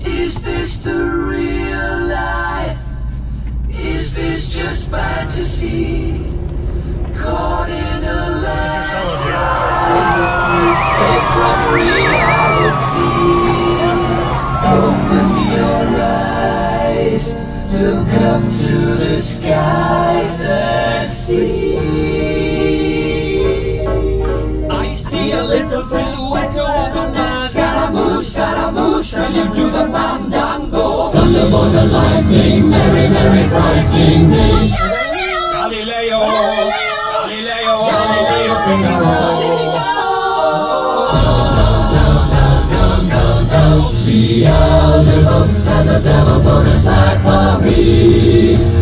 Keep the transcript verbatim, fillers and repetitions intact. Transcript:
Is this the real life? Is this just fantasy? Caught in a landslide, escape from reality. Open your eyes, look up to the skies and see. I see a little silhouette over my Scaramouche, Scaramouche, can you do the fandango? Thunderbolt and lightning, merry, merry, frightening me. Galileo, Galileo, Galileo, Figaro. Beelzebub has a devil put aside for me.